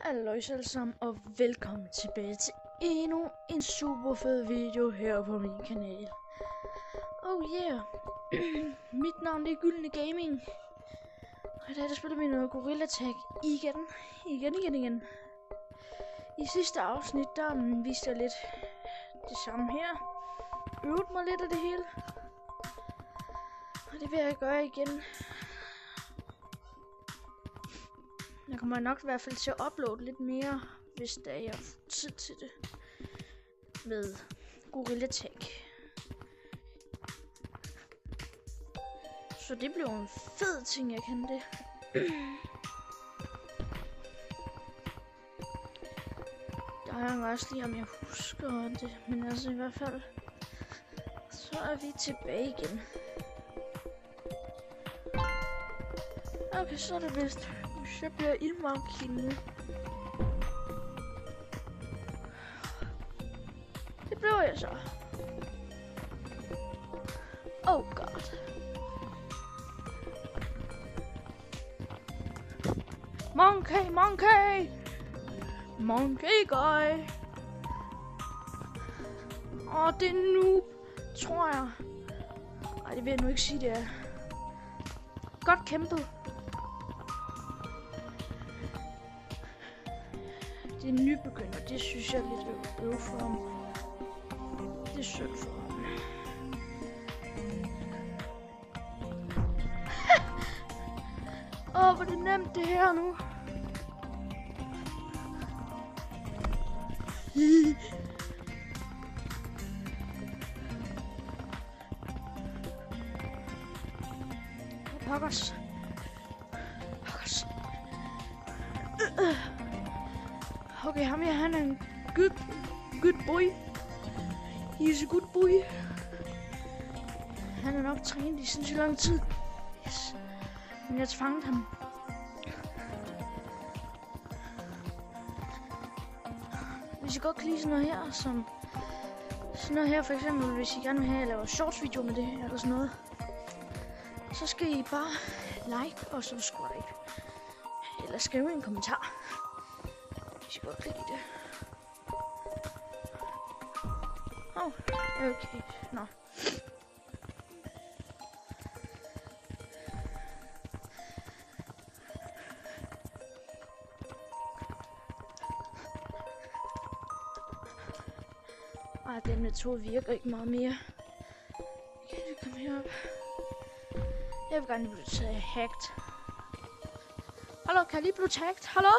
Halløjs alle sammen, og velkommen tilbage til endnu en super fed video her på min kanal. Oh yeah, mit navn er Gyldne Gaming, og i dag der spiller vi noget Gorilla Tag igen. I sidste afsnit, der viste jeg lidt det samme her, øvede mig lidt af det hele, og det vil jeg gøre igen. Jeg kommer nok i hvert fald til at uploade lidt mere, hvis der jeg får tid til det, med Gorilla Tag. Så det bliver en fed ting, jeg kan det. Der er også lige, om jeg husker det, men altså i hvert fald, så er vi tilbage igen. Okay, så er det vist. Så bliver ildmonkey nu. Det blev jeg så. Oh god. Monkey guy. Det er noob, tror jeg. Nej, det vil jeg nu ikke sige, det er. Godt kæmpet. Det er nybegynder, det synes jeg er lidt øv for ham. Det er synd for ham. Hvor er det nemt det her nu. Pokkers. Okay, ham her, han er en good boy. He's a good boy. Han er nok trænet i sindssygt lang tid. Yes. Men jeg tvangede ham. Hvis I godt kan lide sådan noget her, som sådan noget her for eksempel, hvis I gerne vil have, at jeg laver shorts video med det her eller sådan noget, så skal I bare like og subscribe. Eller skrive en kommentar. Hvis I godt kan lide det. Okay. Nå. Den metode virker ikke meget mere. Kan vi komme herop? Jeg vil gerne blive taget hacked. Hallo, kan jeg lige blive tagged? Hallo?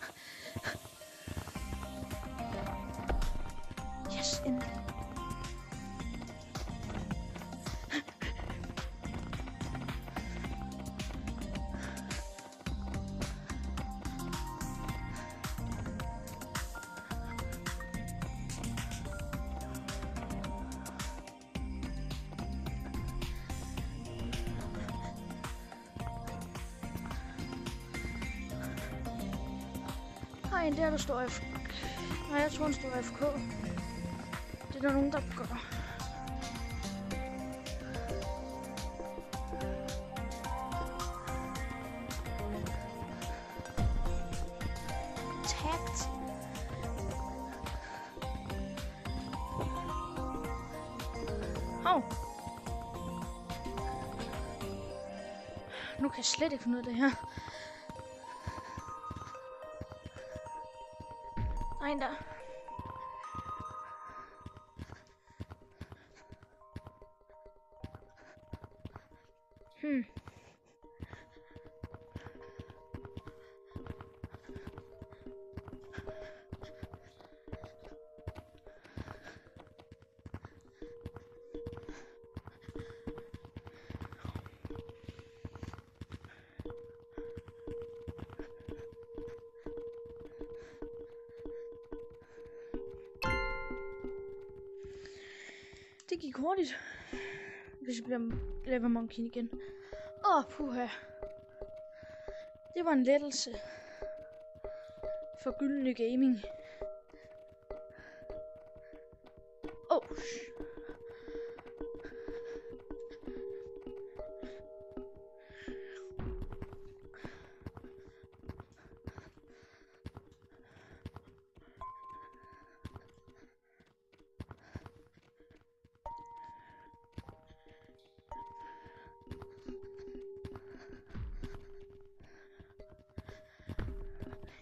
Yes, endelig. Nej, der der står FK. Nej, jeg tror han står FK. Det er der nogen, der gør. Tagged. Nu kan jeg slet ikke finde ud af det her. Nej, der. Det gik hurtigt, hvis jeg bliver Lava Monkey igen. Puha. Det var en lettelse for Gyldne Gaming.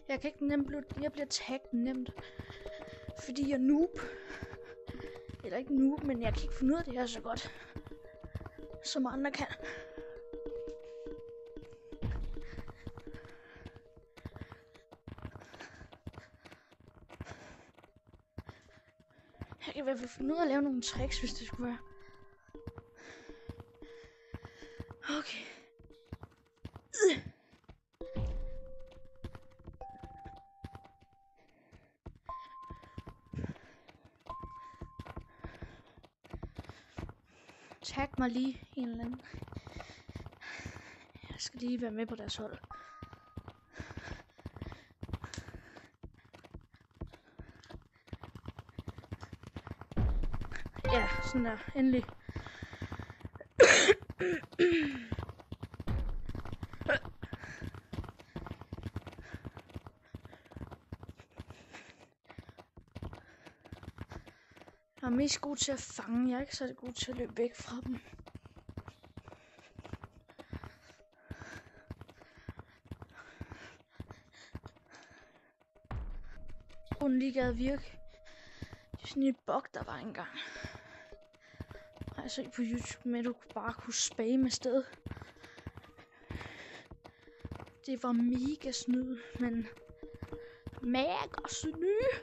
Jeg kan ikke nemt jeg bliver tagget nemt. Fordi jeg er noob. Eller ikke noob, men jeg kan ikke finde ud af det her så godt. Som andre kan. Jeg kan i hvert fald finde ud af at lave nogle tricks, hvis det skulle være. Okay. Tag mig lige en eller anden. Jeg skal lige være med på deres hold. Ja, sådan der. Endelig. Jeg er mest god til at fange. Jeg er ikke så god til at løbe væk fra dem. Hun lige gad virke. Det er sådan et bug, der var engang. Jeg så på YouTube med, at du bare kunne spamme afsted. Det var mega snyd, men mega snyd.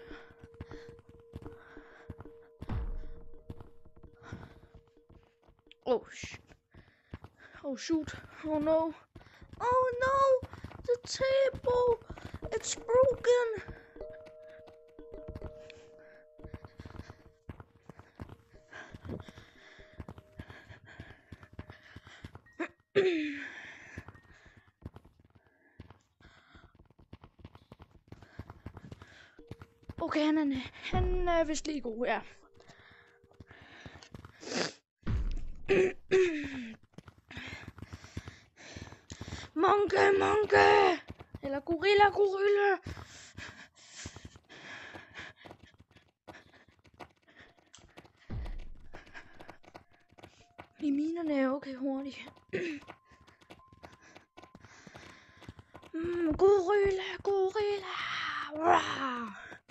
Oh shit. Oh shoot. Oh no. Oh no. The table. It's broken. Okay, han er vist lige god, ja. Monke! Eller gorilla! I minerne er okay hurtigt. Gorilla! Wow.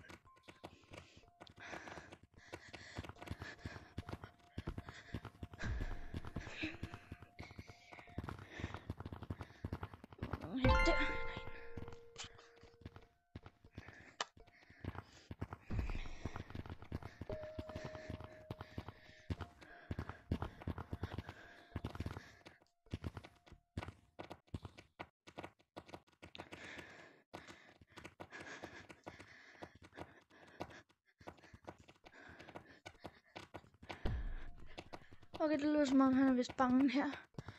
Okay, det lyder som om han er vist bange her.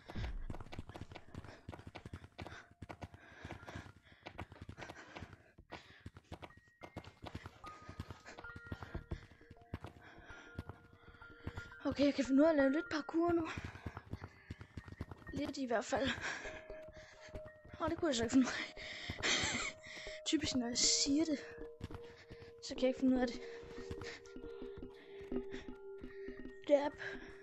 Okay, jeg kan finde ud af at lave lidt parkour nu. Lidt i hvert fald. Det kunne jeg så ikke finde ud af. Typisk når jeg siger det, så kan jeg ikke finde ud af det. Dab.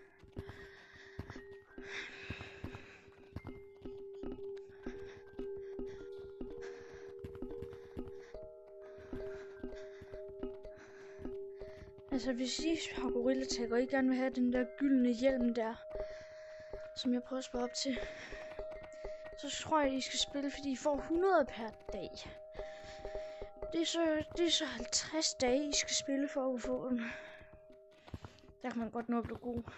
Altså hvis I har gorilla-tag, og I gerne vil have den der gyldne hjelm der, som jeg prøver at spare op til, så tror jeg, I skal spille, fordi I får 100 per dag. Det er så 50 dage, I skal spille for at få den. Der kan man godt nå at blive god.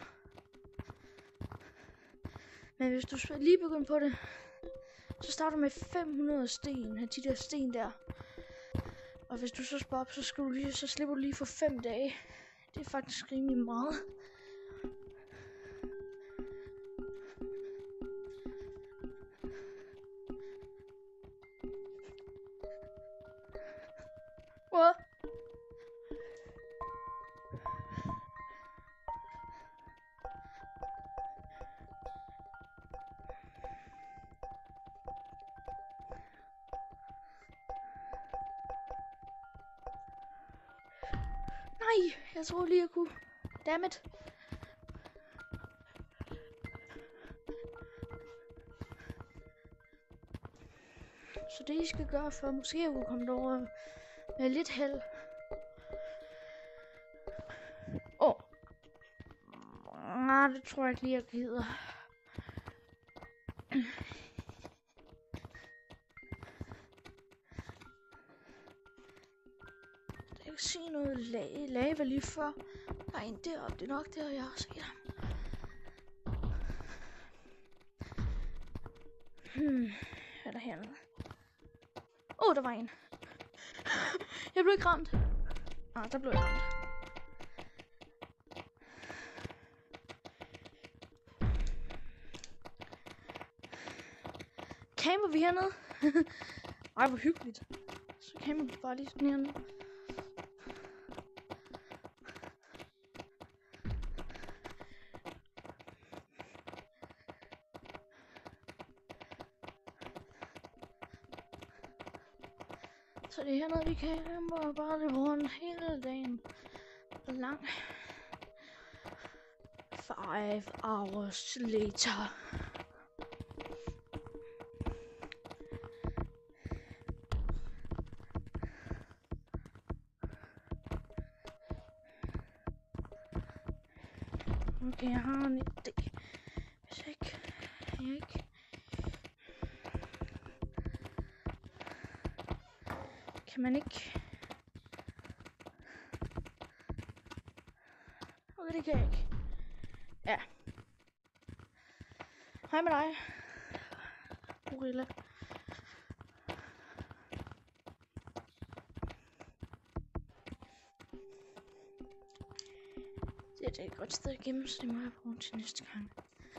Men hvis du lige begynder på det, så starter du med 500 sten af de der sten der. Og hvis du så sparer op, så slipper du lige for 5 dage. Det er faktisk rimelig meget. What? Nej, jeg troede lige, jeg kunne. Dammit. Så Så det I skal gøre for måske at kunne komme derover med lidt held. Nej, det tror jeg ikke lige, jeg gider. Jeg kan se noget lava lige før. Der er en deroppe, det er nok der, jeg har set ham. Hvad er der hernede? Der var en. Jeg blev ikke ramt. Der blev jeg ramt. Camper vi hernede? Ej, hvor hyggeligt. Så camper vi bare lige sådan hernede. Så det er hernede, vi camper bare løbe rundt hele dagen lang. 5 hours later. Okay, jeg har en idé. Hvis ikke. Kan man ikke? Okay, det kan jeg ikke. Ja. Hej med dig. Gorilla. Det er et godt sted at gemme, så det må jeg bruge til næste gang.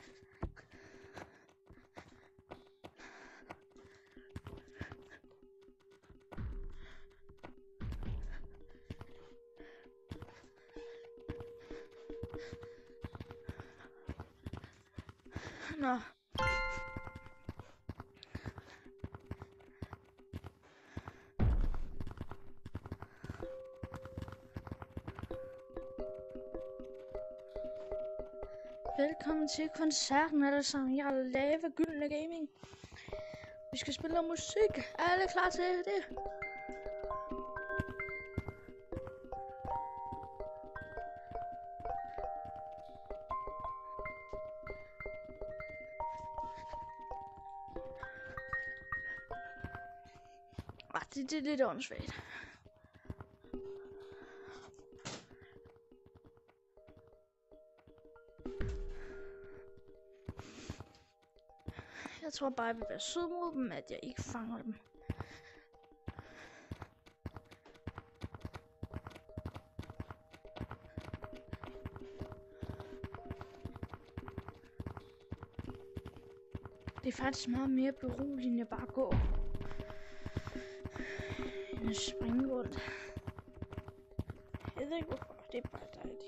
Nå. Velkommen til koncerten alle sammen. Jeg er Lava Gyldne Gaming. Vi skal spille noget musik. Er alle klar til det? Det er lidt åndssvagt. Jeg tror bare, jeg vil være sød mod dem, at jeg ikke fanger dem. Det er faktisk meget mere beroligende bare at gå. End at springe rundt. Jeg ved ikke hvorfor, det er bare dejligt.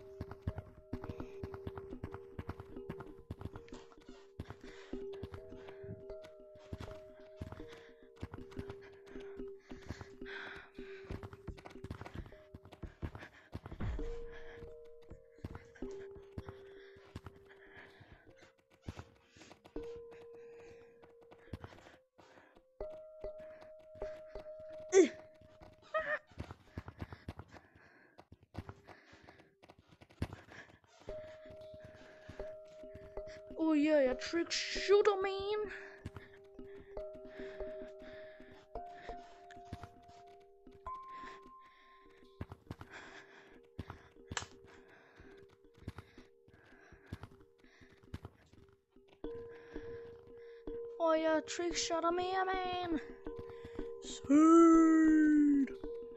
Oh yeah, jeg trick shooter, man. Oh yeah, trick shooter mere, man. Sweet.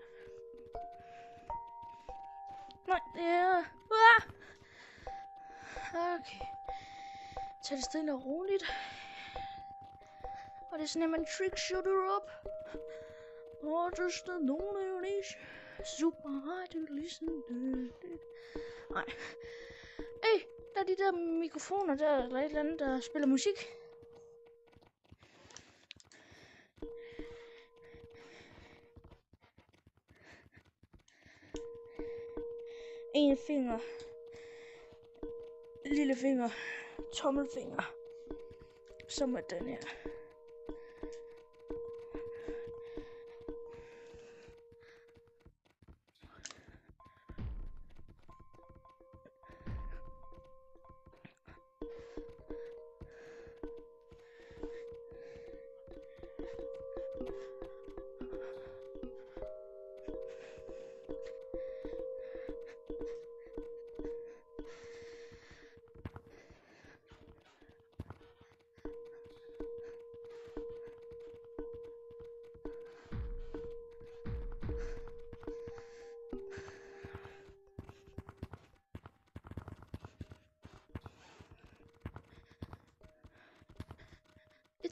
Nej, det er... Okay. Tag det stille og roligt. Og det er sådan, at man trick shooter op. Og just the knowledge. Super hard to listen to. Nej. Hey, der er de der mikrofoner der, eller et eller andet, der spiller musik. En finger. Lille finger. Tommelfinger. Som er den her.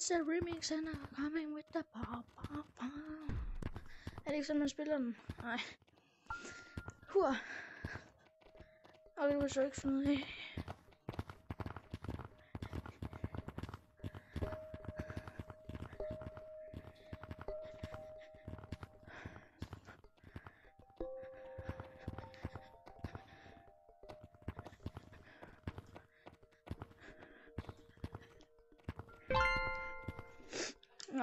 a remix and I'm coming with the pow. Er det ikke sådan, man spiller den? Nej. Hur. Okay, det var så ikke finde ud af. Nå.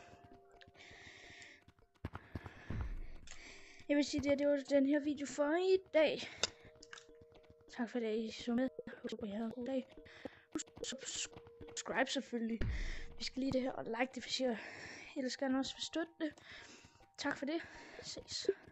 Jeg vil sige, at det var den her video for i dag. Tak for det, I så med. Jeg håber, I havde en god dag. Subscribe selvfølgelig. Vi skal lide det her og like det, hvis I ellers gerne også vil støtte det. Tak for det. Ses.